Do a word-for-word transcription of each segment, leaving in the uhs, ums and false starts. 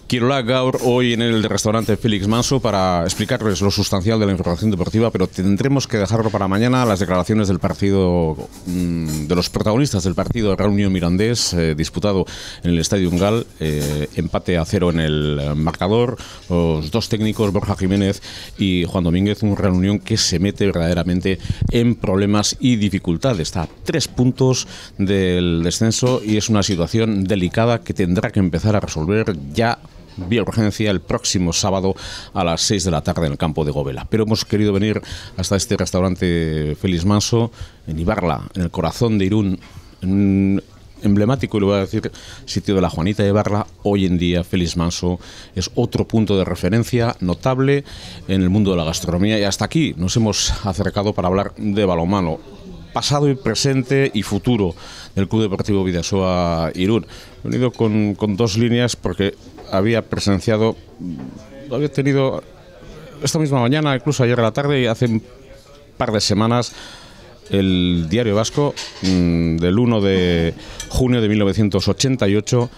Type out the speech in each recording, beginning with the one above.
Kirola gaur hoy en el restaurante Félix Manso para explicarles lo sustancial de la información deportiva, pero tendremos que dejarlo para mañana las declaraciones del partido, de los protagonistas del partido Real Unión Mirandés, eh, disputado en el Estadio Ungal, eh, empate a cero en el marcador, los dos técnicos, Borja Jiménez y Juan Domínguez, un Real Unión que se mete verdaderamente en problemas y dificultades. Está a tres puntos del descenso y es una situación delicada que tendrá que empezar a resolver ya vía urgencia el próximo sábado a las seis de la tarde en el campo de Govela. Pero hemos querido venir hasta este restaurante Félix Manso en Ibarla, en el corazón de Irún, en emblemático, y le voy a decir, sitio de la Juanita de Ibarla. Hoy en día Félix Manso es otro punto de referencia notable en el mundo de la gastronomía, y hasta aquí nos hemos acercado para hablar de balonmano, pasado y presente y futuro del Club Deportivo Bidasoa Irún. He venido con, con dos líneas porque había presenciado, había tenido esta misma mañana, incluso ayer a la tarde y hace un par de semanas, el Diario Vasco mmm, del uno de junio de mil novecientos ochenta y ocho,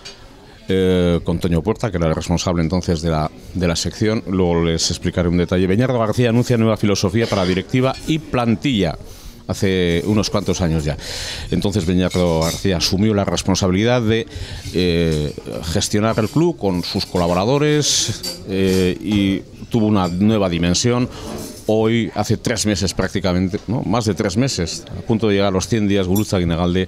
eh, con Toño Puerta, que era el responsable entonces de la, de la sección. Luego les explicaré un detalle. Beñardo García anuncia nueva filosofía para directiva y plantilla. Hace unos cuantos años ya. Entonces Beñardo García asumió la responsabilidad de eh, gestionar el club con sus colaboradores eh, y tuvo una nueva dimensión. Hoy, hace tres meses prácticamente, ¿no? Más de tres meses, a punto de llegar a los cien días, Gurutza Guinegalde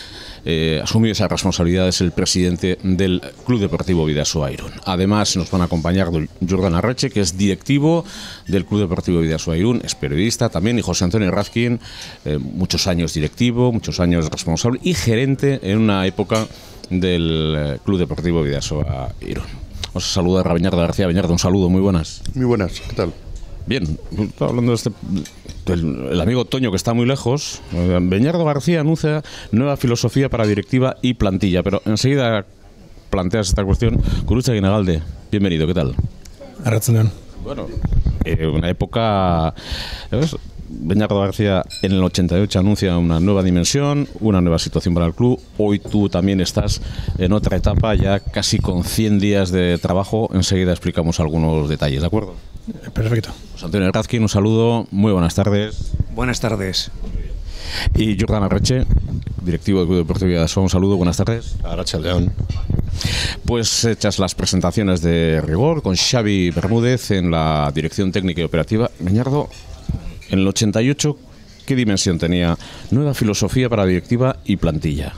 Eh, asumió esa responsabilidad, es el presidente del Club Deportivo Bidasoa Irún. Además nos van a acompañar Jordan Arreche, que es directivo del Club Deportivo Bidasoa Irún, es periodista también, y José Antonio Razkin, eh, muchos años directivo, muchos años responsable y gerente en una época del eh, Club Deportivo Bidasoa Irún. Vamos a saludar a Beñardo García. Beñardo, un saludo, muy buenas. Muy buenas, ¿qué tal? Bien, estaba hablando de este, el, el amigo Toño, que está muy lejos. Beñardo García anuncia nueva filosofía para directiva y plantilla, pero enseguida planteas esta cuestión. Gurutza Guinegalde, bienvenido, ¿qué tal? Arratsaldeon. Bueno, eh, una época... ¿ves? Beñardo García en el ochenta y ocho anuncia una nueva dimensión, una nueva situación para el club. Hoy tú también estás en otra etapa, ya casi con cien días de trabajo. Enseguida explicamos algunos detalles, ¿de acuerdo? Perfecto. José Antonio Razkin, un saludo, muy buenas tardes. Buenas tardes. Y Jordan Arreche, directivo del Club Deportivo Bidasoa, un saludo, buenas tardes. Arratsaldeon. Pues hechas las presentaciones de rigor con Xavi Bermúdez en la dirección técnica y operativa. Beñardo, en el ochenta y ocho, ¿qué dimensión tenía nueva filosofía para directiva y plantilla?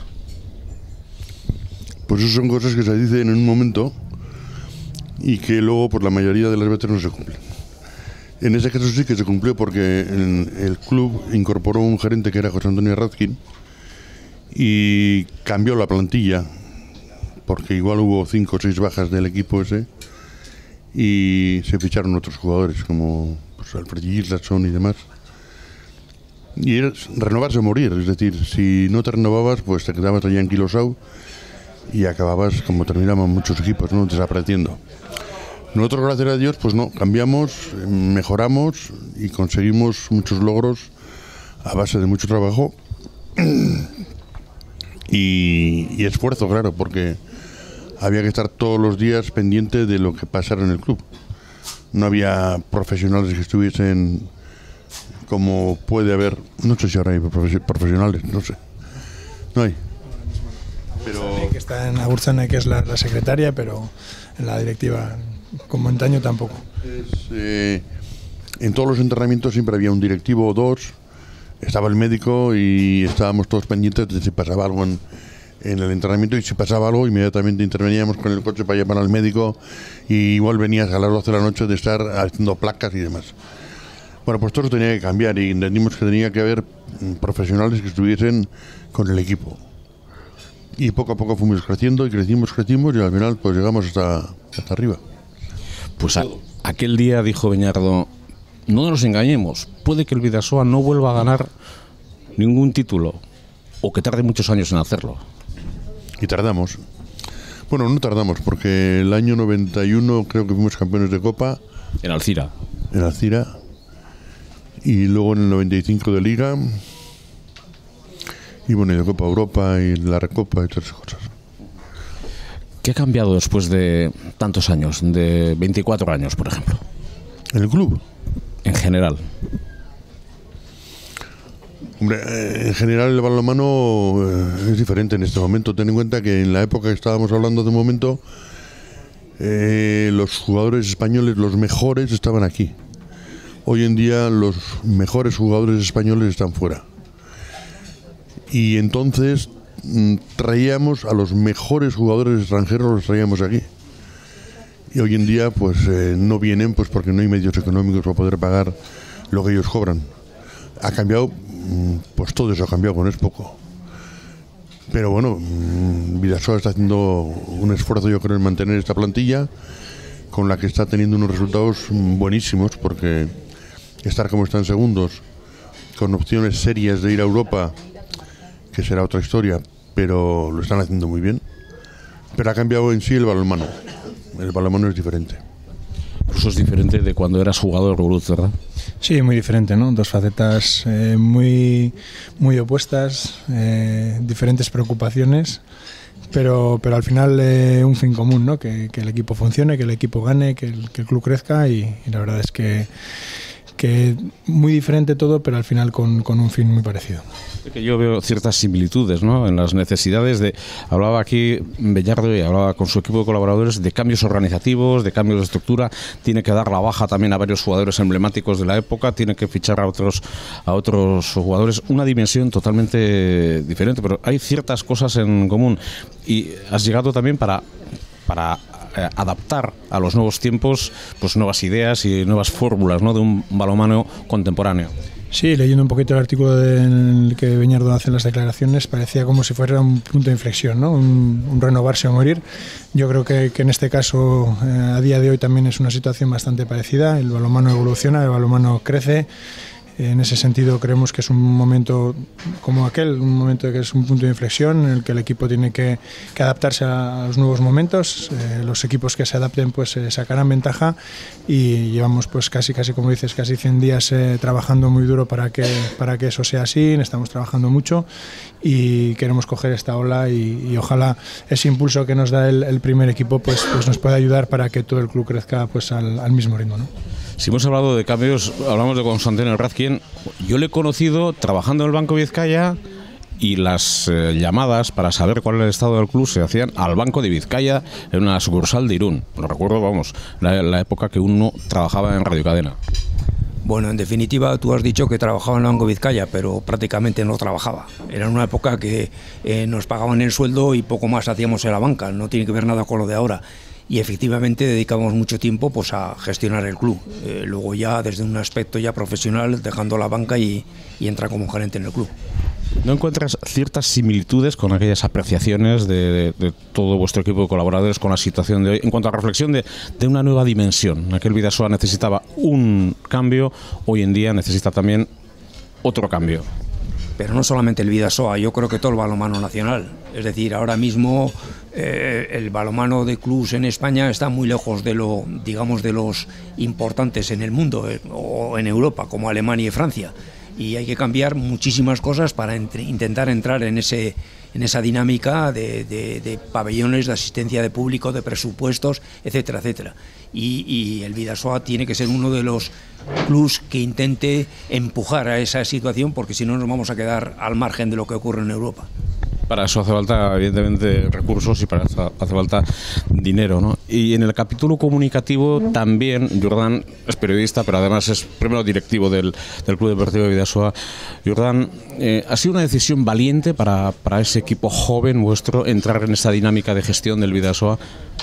Pues eso son cosas que se dicen en un momento y que luego por la mayoría de las veces no se cumplen. En ese caso sí que se cumplió, porque en el club incorporó un gerente que era José Antonio Razkin y cambió la plantilla, porque igual hubo cinco o seis bajas del equipo ese y se ficharon otros jugadores como pues, Alfred Gislason y demás. Y es renovarse o morir, es decir, si no te renovabas pues te quedabas allá anquilosado y acababas como terminaban muchos equipos, ¿no? Desapareciendo. Nosotros, gracias a Dios, pues no, cambiamos, mejoramos y conseguimos muchos logros a base de mucho trabajo y, y esfuerzo, claro, porque había que estar todos los días pendiente de lo que pasara en el club. No había profesionales que estuviesen como puede haber, no sé si ahora hay profesionales, no sé, no hay. Pero que está en Agurtzane, que es la, la secretaria, pero en la directiva como antaño tampoco. Es, eh, en todos los entrenamientos siempre había un directivo o dos, estaba el médico y estábamos todos pendientes de si pasaba algo en, en el entrenamiento, y si pasaba algo inmediatamente interveníamos con el coche para llamar al médico, y igual venías a las doce de la noche de estar haciendo placas y demás. Bueno, pues todo eso tenía que cambiar y entendimos que tenía que haber profesionales que estuviesen con el equipo. Y poco a poco fuimos creciendo y crecimos, crecimos y al final pues llegamos hasta, hasta arriba. Pues a, aquel día dijo Beñardo, no nos engañemos, puede que el Bidasoa no vuelva a ganar ningún título o que tarde muchos años en hacerlo. Y tardamos. Bueno, no tardamos, porque el año noventa y uno creo que fuimos campeones de Copa. En Alcira. En Alcira. Y luego en el noventa y cinco de Liga. Y bueno, y de Copa Europa y la Recopa y todas esas cosas. ¿Qué ha cambiado después de tantos años, de veinticuatro años, por ejemplo? ¿En el club? En general. Hombre, en general el balonmano eh, es diferente en este momento. Ten en cuenta que en la época que estábamos hablando de un momento, eh, los jugadores españoles, los mejores, estaban aquí. Hoy en día los mejores jugadores españoles están fuera. Y entonces mm, traíamos a los mejores jugadores extranjeros, los traíamos aquí. Y hoy en día pues eh, no vienen pues porque no hay medios económicos para poder pagar lo que ellos cobran. Ha cambiado, pues todo eso ha cambiado, no es poco. Pero bueno, Bidasoa está haciendo un esfuerzo, yo creo, en mantener esta plantilla, con la que está teniendo unos resultados buenísimos, porque estar como están segundos, con opciones serias de ir a Europa, que será otra historia, pero lo están haciendo muy bien. Pero ha cambiado en sí el balonmano. El balonmano es diferente. Eso es diferente de cuando eras jugador, Ruth, ¿verdad? Sí, muy diferente, ¿no? Dos facetas eh, muy, muy opuestas, eh, diferentes preocupaciones, pero, pero al final eh, un fin común, ¿no? Que, que el equipo funcione, que el equipo gane, que el, que el club crezca y, y la verdad es que, que muy diferente todo, pero al final con, con un fin muy parecido. Que yo veo ciertas similitudes, ¿no?, en las necesidades de... Hablaba aquí Bellardo y hablaba con su equipo de colaboradores de cambios organizativos, de cambios de estructura. Tiene que dar la baja también a varios jugadores emblemáticos de la época, tiene que fichar a otros a otros jugadores. Una dimensión totalmente diferente, pero hay ciertas cosas en común. Y has llegado también para... para eh, adaptar a los nuevos tiempos pues nuevas ideas y nuevas fórmulas, ¿no?, de un balonmano contemporáneo. Sí, leyendo un poquito el artículo en el que Beñardo hace las declaraciones, parecía como si fuera un punto de inflexión, ¿no? Un, un renovarse o morir. Yo creo que, que en este caso, eh, a día de hoy también es una situación bastante parecida. El balonmano evoluciona, el balonmano crece. En ese sentido creemos que es un momento como aquel, un momento que es un punto de inflexión en el que el equipo tiene que, que adaptarse a los nuevos momentos. Eh, los equipos que se adapten pues eh, sacarán ventaja y llevamos pues casi casi como dices casi cien días eh, trabajando muy duro para que para que eso sea así. Estamos trabajando mucho y queremos coger esta ola y, y ojalá ese impulso que nos da el, el primer equipo pues pues nos pueda ayudar para que todo el club crezca pues al, al mismo ritmo, ¿no? Si hemos hablado de cambios, hablamos de Constantino Razkin. Yo le he conocido trabajando en el Banco Vizcaya y las eh, llamadas para saber cuál era el estado del club se hacían al Banco de Vizcaya en una sucursal de Irún. Lo recuerdo, vamos, la, la época que uno trabajaba en Radio Cadena. Bueno, en definitiva, tú has dicho que trabajaba en el Banco Vizcaya, pero prácticamente no trabajaba. Era una época que eh, nos pagaban el sueldo y poco más hacíamos en la banca. No tiene que ver nada con lo de ahora. Y efectivamente dedicamos mucho tiempo pues a gestionar el club. Eh, luego ya desde un aspecto ya profesional, dejando la banca y, y entra como gerente en el club. ¿No encuentras ciertas similitudes con aquellas apreciaciones de, de, de todo vuestro equipo de colaboradores con la situación de hoy? En cuanto a reflexión de, de una nueva dimensión. Aquel Bidasoa necesitaba un cambio, hoy en día necesita también otro cambio. Pero no solamente el Bidasoa, yo creo que todo el balonmano nacional. Es decir, ahora mismo eh, el balonmano de clubes en España está muy lejos de lo, digamos, de los importantes en el mundo eh, o en Europa, como Alemania y Francia. Y hay que cambiar muchísimas cosas para entre, intentar entrar en ese en esa dinámica de, de, de pabellones, de asistencia de público, de presupuestos, etcétera, etcétera. Y, y el Bidasoa tiene que ser uno de los clubes que intente empujar a esa situación, porque si no nos vamos a quedar al margen de lo que ocurre en Europa. Para eso hace falta, evidentemente, recursos y para eso hace falta dinero, ¿no? Y en el capítulo comunicativo también, Jordán es periodista, pero además es primero directivo del, del Club Deportivo de Bidasoa. Jordán, eh, ¿ha sido una decisión valiente para, para ese equipo joven vuestro entrar en esta dinámica de gestión del Bidasoa?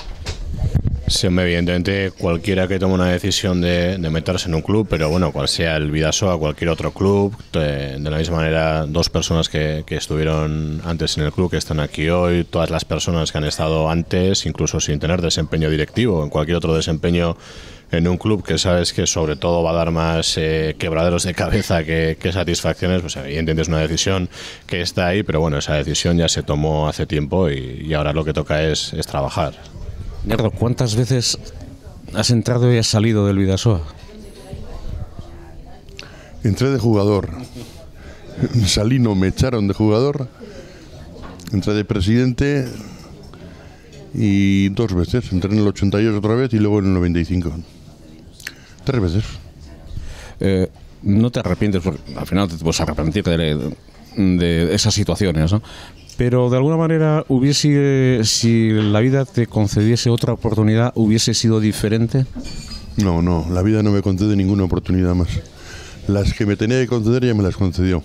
Sí, evidentemente cualquiera que tome una decisión de, de meterse en un club, pero bueno, cual sea el Bidasoa, cualquier otro club, de, de la misma manera, dos personas que, que estuvieron antes en el club, que están aquí hoy, todas las personas que han estado antes, incluso sin tener desempeño directivo, en cualquier otro desempeño en un club que sabes que sobre todo va a dar más eh, quebraderos de cabeza que, que satisfacciones, pues evidentemente es una decisión que está ahí, pero bueno, esa decisión ya se tomó hace tiempo y, y ahora lo que toca es, es trabajar. Gerardo, ¿cuántas veces has entrado y has salido del Bidasoa? Entré de jugador, salí, no me echaron de jugador, entré de presidente y dos veces. Entré en el ochenta y ocho otra vez y luego en el noventa y cinco. Tres veces. Eh, no te arrepientes, porque al final te puedes arrepentir de, de esas situaciones, ¿no? Pero de alguna manera, hubiese, si la vida te concediese otra oportunidad, ¿hubiese sido diferente? No, no, la vida no me concede ninguna oportunidad más. Las que me tenía que conceder ya me las concedió.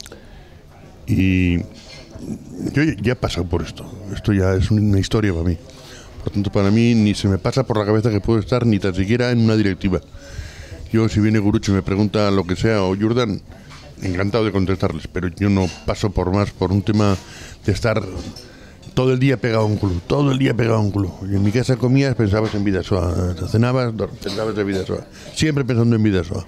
Y yo ya he pasado por esto. Esto ya es una historia para mí. Por tanto, para mí ni se me pasa por la cabeza que puedo estar ni tan siquiera en una directiva. Yo, si viene Gurucho y me pregunta lo que sea, o Jordan, encantado de contestarles, pero yo no paso por más por un tema de estar todo el día pegado a un club, todo el día pegado a un club. Y en mi casa comías, pensabas en Bidasoa, cenabas, pensabas en Bidasoa, siempre pensando en Bidasoa.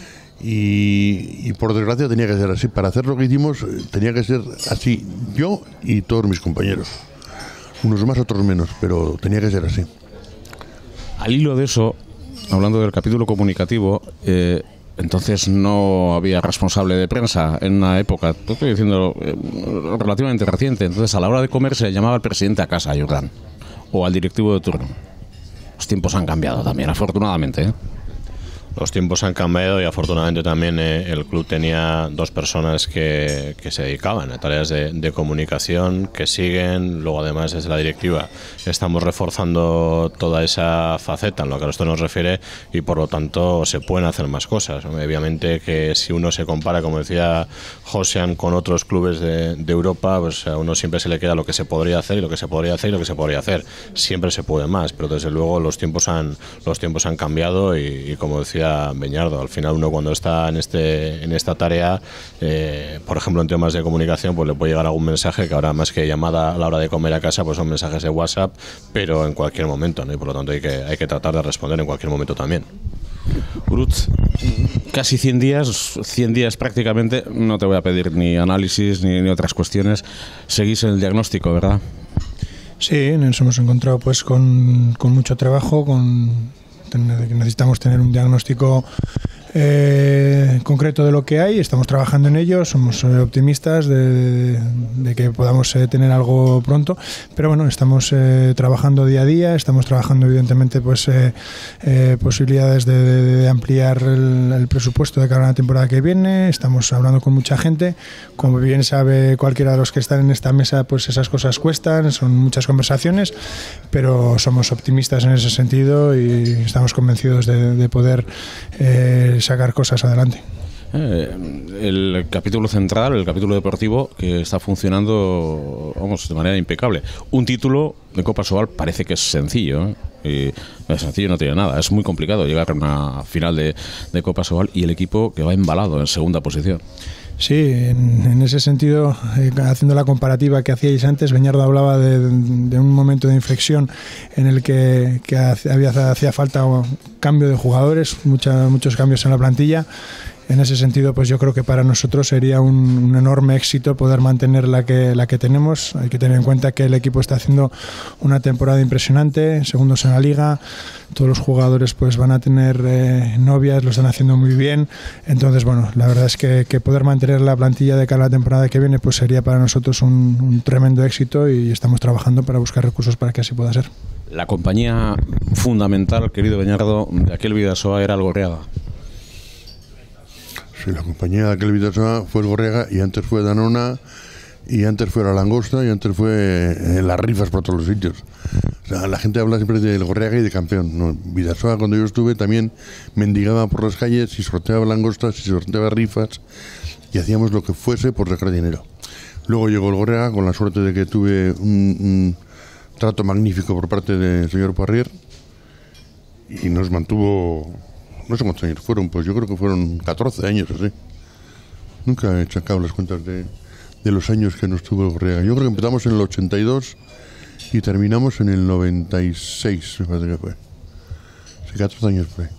Y, y por desgracia tenía que ser así. Para hacer lo que hicimos tenía que ser así, yo y todos mis compañeros. Unos más, otros menos, pero tenía que ser así. Al hilo de eso, hablando del capítulo comunicativo, eh, entonces no había responsable de prensa en una época, te estoy diciendo, eh, relativamente reciente. Entonces, a la hora de comer se llamaba al presidente a casa, a Jordan, o al directivo de turno. Los tiempos han cambiado también, afortunadamente, ¿eh? Los tiempos han cambiado y afortunadamente también eh, el club tenía dos personas que, que se dedicaban a tareas de, de comunicación, que siguen. Luego, además, desde la directiva estamos reforzando toda esa faceta en lo que a esto nos refiere, y por lo tanto se pueden hacer más cosas. Obviamente que si uno se compara, como decía Josean, con otros clubes de, de Europa, pues a uno siempre se le queda lo que se podría hacer y lo que se podría hacer y lo que se podría hacer. Siempre se puede más, pero desde luego los tiempos han, los tiempos han cambiado y, y como decía Beñardo, al final uno cuando está en este en esta tarea, eh, por ejemplo en temas de comunicación, pues le puede llegar algún mensaje que ahora, más que llamada a la hora de comer a casa, pues son mensajes de WhatsApp, pero en cualquier momento, ¿no? Y por lo tanto hay que, hay que tratar de responder en cualquier momento también. Urut, casi cien días, cien días prácticamente, no te voy a pedir ni análisis ni, ni otras cuestiones. Seguís en el diagnóstico, ¿verdad? Sí, nos hemos encontrado pues con, con mucho trabajo, con necesitamos tener un diagnóstico eh, concreto de lo que hay. Estamos trabajando en ello, somos eh, optimistas de, de que podamos eh, tener algo pronto, pero bueno, estamos eh, trabajando día a día, estamos trabajando evidentemente pues eh, eh, posibilidades de, de, de ampliar el, el presupuesto de cara a la temporada que viene. Estamos hablando con mucha gente, como bien sabe cualquiera de los que están en esta mesa, pues esas cosas cuestan, son muchas conversaciones, pero somos optimistas en ese sentido y estamos convencidos de, de poder eh, sacar cosas adelante. Eh, el capítulo central, el capítulo deportivo, que está funcionando, vamos, de manera impecable. Un título de Copa Sobal parece que es sencillo, ¿eh? Y es sencillo, no tiene nada. Es muy complicado llegar a una final de, de Copa Sobal y el equipo que va embalado en segunda posición. Sí, en, en ese sentido, eh, haciendo la comparativa que hacíais antes, Beñardo hablaba de, de un momento de inflexión en el que, que había, hacía falta un cambio de jugadores, mucha, muchos cambios en la plantilla. En ese sentido, pues yo creo que para nosotros sería un, un enorme éxito poder mantener la que, la que tenemos. Hay que tener en cuenta que el equipo está haciendo una temporada impresionante, segundos en la liga, todos los jugadores pues van a tener eh, novias, lo están haciendo muy bien. Entonces, bueno, la verdad es que, que poder mantener la plantilla de cara a la temporada que viene pues sería para nosotros un, un tremendo éxito y estamos trabajando para buscar recursos para que así pueda ser. La compañía fundamental, querido Beñardo, de aquel Bidasoa era el Gorriaga. Sí, la compañía de aquel Bidasoa fue el Gorriaga y antes fue Danona y antes fue la Langosta y antes fue eh, las rifas por todos los sitios. O sea, la gente habla siempre del Gorriaga y de campeón. No, Bidasoa, cuando yo estuve, también mendigaba por las calles y sorteaba langostas y sorteaba rifas y hacíamos lo que fuese por sacar dinero. Luego llegó el Gorriaga, con la suerte de que tuve un, un trato magnífico por parte del señor Parrier y nos mantuvo. No sé cuántos años fueron, pues yo creo que fueron catorce años así. Nunca he sacado las cuentas de, de los años que nos tuvo el Gorriaga. Yo creo que empezamos en el ochenta y dos y terminamos en el noventa y seis, me parece que fue. Sí, catorce años por ahí.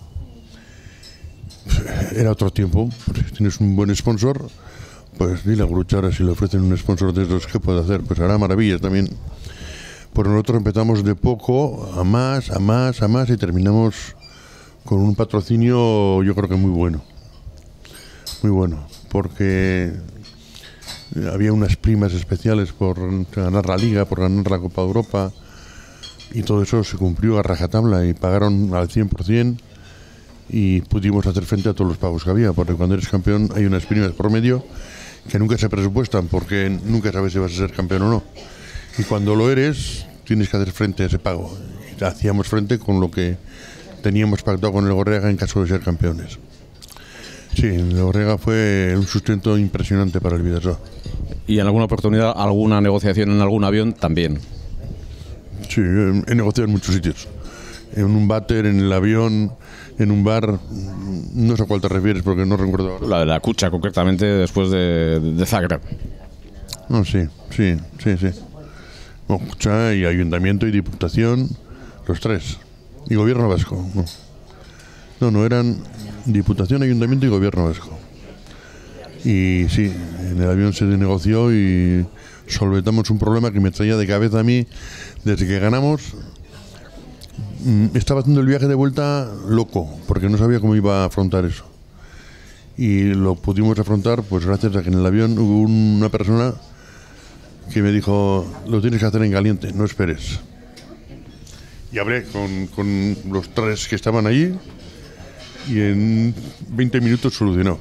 Era otro tiempo. Si tienes un buen sponsor, pues dile a Grucha ahora si le ofrecen un sponsor de esos, ¿qué puede hacer? Pues hará maravillas también. Pues nosotros empezamos de poco a más, a más, a más y terminamos con un patrocinio yo creo que muy bueno, muy bueno, porque había unas primas especiales por ganar la Liga, por ganar la Copa de Europa, y todo eso se cumplió a rajatabla y pagaron al cien por ciento y pudimos hacer frente a todos los pagos que había, porque cuando eres campeón hay unas primas por medio que nunca se presupuestan porque nunca sabes si vas a ser campeón o no, y cuando lo eres tienes que hacer frente a ese pago. Y hacíamos frente con lo que teníamos pactado con el Gorriaga en caso de ser campeones. Sí, el Gorriaga fue un sustento impresionante para el Bidasoa. Y en alguna oportunidad, alguna negociación en algún avión también. Sí, he negociado en muchos sitios. En un váter, en el avión, en un bar, no sé a cuál te refieres porque no recuerdo ahora. La de la Cucha, concretamente, después de, de Zagreb. No, sí, sí, sí, sí. No, Cucha y Ayuntamiento y Diputación, los tres. Y Gobierno Vasco. No, no, no eran Diputación, Ayuntamiento y Gobierno Vasco. Y sí, en el avión se negoció y solventamos un problema que me traía de cabeza a mí desde que ganamos. Estaba haciendo el viaje de vuelta loco, porque no sabía cómo iba a afrontar eso. Y lo pudimos afrontar pues gracias a que en el avión hubo una persona que me dijo: lo tienes que hacer en caliente, no esperes. Y hablé con, con los tres que estaban allí y en veinte minutos solucionó.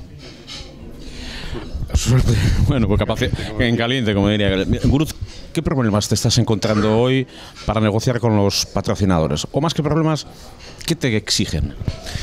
Suerte. Bueno, pues capacidad en caliente, como diría. Guruz, ¿qué problemas te estás encontrando hoy para negociar con los patrocinadores? O más que problemas, ¿qué te exigen?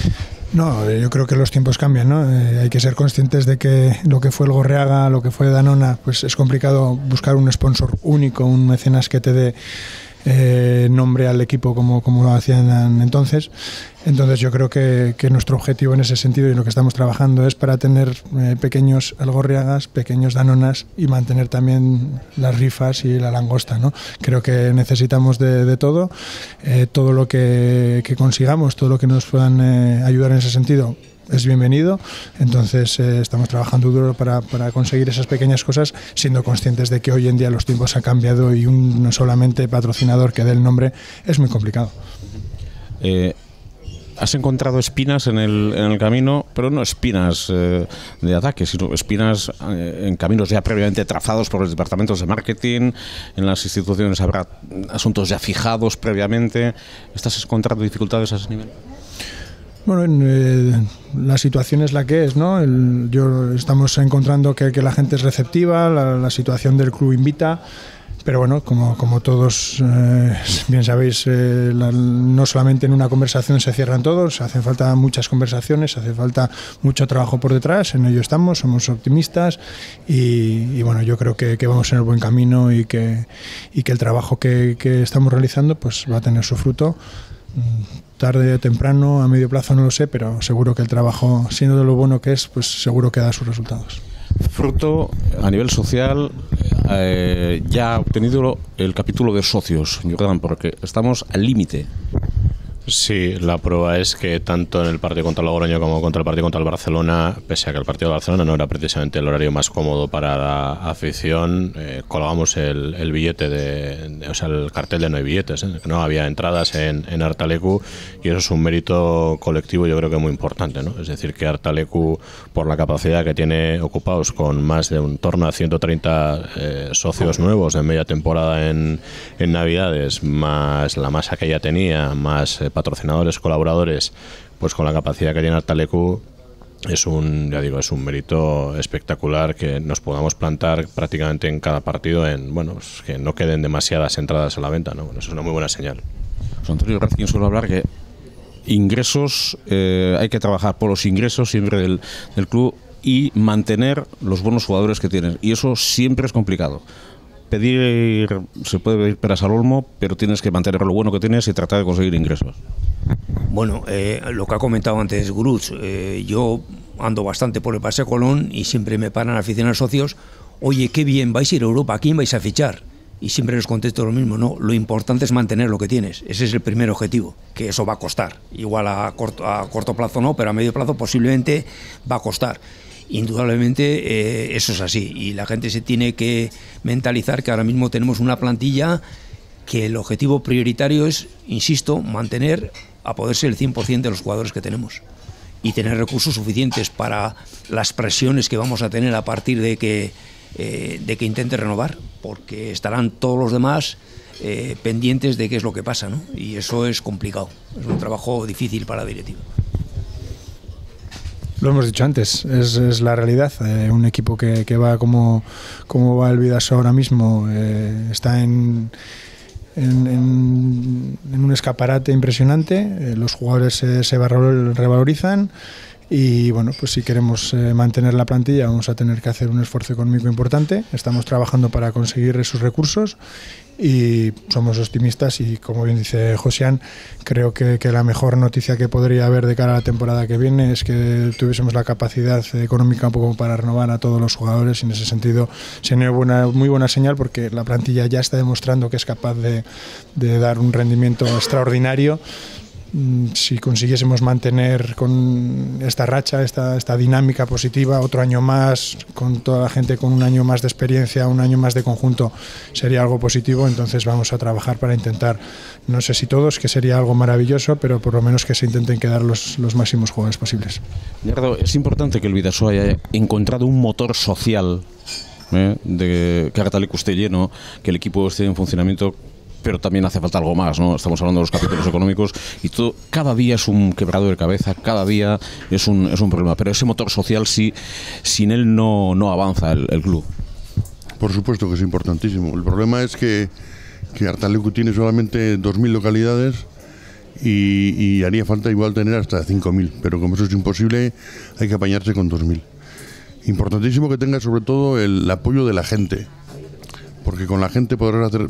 No, yo creo que los tiempos cambian, ¿no? Eh, hay que ser conscientes de que lo que fue el Gorriaga, lo que fue Danona, pues es complicado buscar un sponsor único, un mecenas que te dé eh, nombre al equipo como, como lo hacían entonces. Entonces yo creo que, que nuestro objetivo en ese sentido y lo que estamos trabajando es para tener eh, pequeños Elgorriagas, pequeños Danonas y mantener también las rifas y la langosta, ¿no? Creo que necesitamos de, de todo, eh, todo lo que, que consigamos, todo lo que nos puedan eh, ayudar en ese sentido es bienvenido. Entonces eh, estamos trabajando duro para, para conseguir esas pequeñas cosas, siendo conscientes de que hoy en día los tiempos han cambiado y un no solamente patrocinador que dé el nombre es muy complicado. Eh, Has encontrado espinas en el, en el camino, pero no espinas eh, de ataque, sino espinas eh, en caminos ya previamente trazados por los departamentos de marketing. En las instituciones habrá asuntos ya fijados previamente. ¿Estás encontrando dificultades a ese nivel? Bueno, eh, la situación es la que es, ¿no? El, yo estamos encontrando que, que la gente es receptiva, la, la situación del club invita. Pero bueno, como, como todos eh, bien sabéis, eh, la, no solamente en una conversación se cierran todos, hacen falta muchas conversaciones, hace falta mucho trabajo por detrás, en ello estamos, somos optimistas y, y bueno, yo creo que, que vamos en el buen camino y que, y que el trabajo que, que estamos realizando pues va a tener su fruto. Tarde o temprano, a medio plazo no lo sé, pero seguro que el trabajo, siendo de lo bueno que es, pues seguro que da sus resultados. Fruto a nivel social, eh, ya ha obtenido el capítulo de socios, Jordan, porque estamos al límite. Sí, la prueba es que tanto en el partido contra el Logroño como contra el partido contra el Barcelona, pese a que el partido de Barcelona no era precisamente el horario más cómodo para la afición, eh, colgamos el, el billete de, de, o sea, el cartel de no hay billetes, ¿eh? No había entradas en, en Artalecu, y eso es un mérito colectivo, yo creo que muy importante, ¿no? Es decir, que Artalecu, por la capacidad que tiene ocupados con más de un torno a ciento treinta eh, socios nuevos en media temporada en, en Navidades, más la masa que ya tenía, más eh, patrocinadores, colaboradores, pues con la capacidad que tiene Artalecu, es un, ya digo, es un mérito espectacular que nos podamos plantar prácticamente en cada partido en, bueno, pues que no queden demasiadas entradas a la venta, ¿no? Bueno, eso es una muy buena señal. José Antonio Razquín suele hablar que ingresos, eh, hay que trabajar por los ingresos siempre del, del club y mantener los buenos jugadores que tienen, y eso siempre es complicado. Pedir, se puede pedir peras al olmo, pero tienes que mantener lo bueno que tienes y tratar de conseguir ingresos. Bueno, eh, lo que ha comentado antes Guruz, eh, yo ando bastante por el Paseo Colón y siempre me paran aficionados socios: oye, qué bien, vais a ir a Europa, ¿a quién vais a fichar? Y siempre les contesto lo mismo: no, lo importante es mantener lo que tienes, ese es el primer objetivo, que eso va a costar, igual a corto, a corto plazo no, pero a medio plazo posiblemente va a costar. Indudablemente eh, eso es así, y la gente se tiene que mentalizar que ahora mismo tenemos una plantilla que el objetivo prioritario es, insisto, mantener a poder ser el cien por ciento de los jugadores que tenemos y tener recursos suficientes para las presiones que vamos a tener a partir de que, eh, de que intente renovar, porque estarán todos los demás eh, pendientes de qué es lo que pasa, ¿no? Y eso es complicado, es un trabajo difícil para la directiva. Lo hemos dicho antes, es, es la realidad. Eh, un equipo que, que va como, como va el Vidasoa ahora mismo, eh, está en, en, en, en un escaparate impresionante, eh, los jugadores se, se revalorizan y bueno, pues si queremos eh, mantener la plantilla vamos a tener que hacer un esfuerzo económico importante. Estamos trabajando para conseguir esos recursos y somos optimistas y, como bien dice Josian, creo que, que la mejor noticia que podría haber de cara a la temporada que viene es que tuviésemos la capacidad económica un poco para renovar a todos los jugadores, y en ese sentido sería una muy buena señal porque la plantilla ya está demostrando que es capaz de, de dar un rendimiento extraordinario. Si consiguiésemos mantener con esta racha, esta, esta dinámica positiva, otro año más, con toda la gente con un año más de experiencia, un año más de conjunto, sería algo positivo. Entonces vamos a trabajar para intentar, no sé si todos, que sería algo maravilloso, pero por lo menos que se intenten quedar los, los máximos jugadores posibles. Gerardo, es importante que el Vidasoa haya encontrado un motor social, ¿eh? de que Artaleku esté lleno, que el equipo esté en funcionamiento, pero también hace falta algo más, ¿no? Estamos hablando de los capítulos económicos y todo, cada día es un quebrado de cabeza, cada día es un, es un problema, pero ese motor social sí, sin él no, no avanza el, el club. Por supuesto que es importantísimo. El problema es que, que Artaleku tiene solamente dos mil localidades y, y haría falta igual tener hasta cinco mil, pero como eso es imposible hay que apañarse con dos mil. Importantísimo que tenga sobre todo el apoyo de la gente, porque con la gente podrás hacer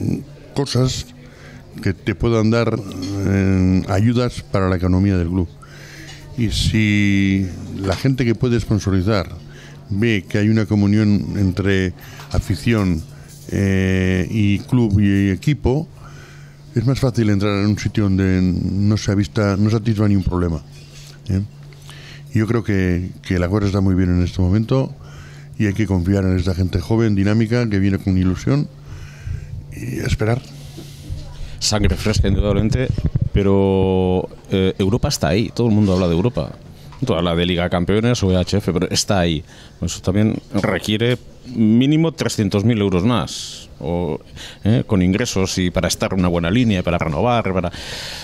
cosas que te puedan dar eh, ayudas para la economía del club. Y si la gente que puede sponsorizar ve que hay una comunión entre afición eh, y club y equipo, es más fácil entrar en un sitio donde no se avista, no se atisba ni un problema. ¿eh? Y yo creo que, que la cosa está muy bien en este momento y hay que confiar en esta gente joven, dinámica, que viene con ilusión, y esperar. Sangre fresca, indudablemente, pero eh, Europa está ahí, todo el mundo habla de Europa, todo habla de Liga de Campeones o E H F, pero está ahí. Eso también requiere mínimo trescientos mil euros más, o, eh, con ingresos y para estar en una buena línea, para renovar, para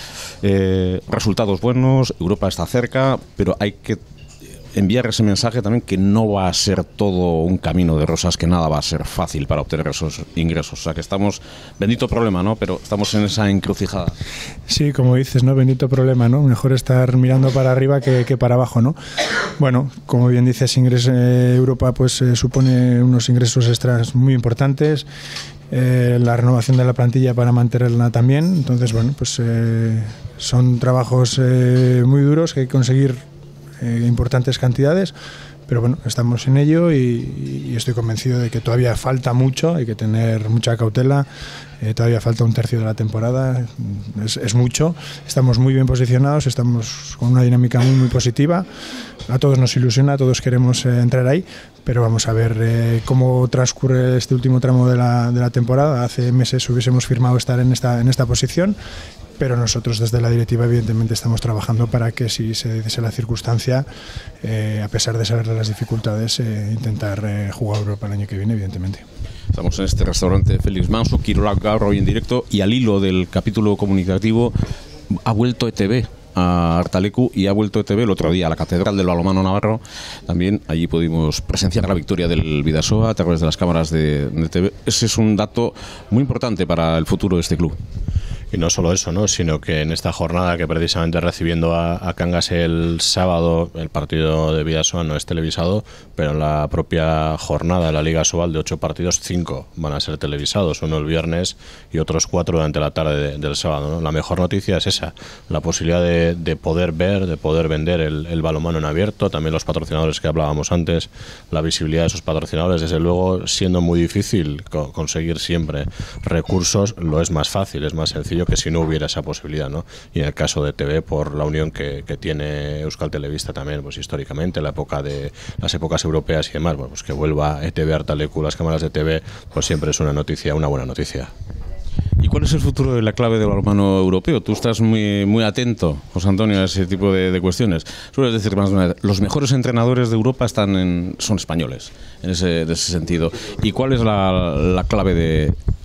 eh, resultados buenos. Europa está cerca, pero hay que enviar ese mensaje también, que no va a ser todo un camino de rosas, que nada va a ser fácil para obtener esos ingresos. O sea que estamos, bendito problema, ¿no? Pero estamos en esa encrucijada. Sí, como dices, ¿no? Bendito problema, ¿no? Mejor estar mirando para arriba que, que para abajo, ¿no? Bueno, como bien dices, ingreso, eh, Europa pues eh, supone unos ingresos extras muy importantes. Eh, la renovación de la plantilla para mantenerla también. Entonces, bueno, pues eh, son trabajos eh, muy duros que hay que conseguir Eh, importantes cantidades, pero bueno, estamos en ello y, y estoy convencido de que todavía falta mucho, hay que tener mucha cautela, eh, todavía falta un tercio de la temporada, es, es mucho, estamos muy bien posicionados, estamos con una dinámica muy, muy positiva, a todos nos ilusiona, todos queremos eh, entrar ahí, pero vamos a ver eh, cómo transcurre este último tramo de la, de la temporada. Hace meses hubiésemos firmado estar en esta, en esta posición, pero nosotros desde la directiva evidentemente estamos trabajando para que, si se diese la circunstancia, eh, a pesar de saber las dificultades, eh, intentar eh, jugar Europa el año que viene, evidentemente. Estamos en este restaurante Félix Manso, Kirolak Gaur hoy en directo, y al hilo del capítulo comunicativo ha vuelto E T V a Artaleku y ha vuelto E T V el otro día a la Catedral del Balonmano Navarro. También allí pudimos presenciar la victoria del Vidasoa a través de las cámaras de, de E T V. Ese es un dato muy importante para el futuro de este club. Y no solo eso, ¿no? Sino que en esta jornada, que precisamente recibiendo a, a Cangas el sábado, el partido de Vidasoa no es televisado, pero en la propia jornada de la Liga Sobal de ocho partidos, cinco van a ser televisados, uno el viernes y otros cuatro durante la tarde de, del sábado, ¿no? La mejor noticia es esa, la posibilidad de, de poder ver, de poder vender el, el balonmano en abierto, también los patrocinadores que hablábamos antes, la visibilidad de esos patrocinadores. Desde luego, siendo muy difícil co- conseguir siempre recursos, lo es más fácil, es más sencillo que si no hubiera esa posibilidad, ¿no? Y en el caso de T V, por la unión que, que tiene Euskal Telebista también, pues históricamente, la época de las épocas europeas y demás, bueno, pues que vuelva E T V Artaleku, las cámaras de T V, pues siempre es una noticia, una buena noticia. ¿Y cuál es el futuro de la clave del balonmano europeo? Tú estás muy, muy atento, José Antonio, a ese tipo de, de cuestiones. Sueles decir más de una vez, los mejores entrenadores de Europa están en, son españoles, en ese, de ese sentido. ¿Y cuál es la, la clave de,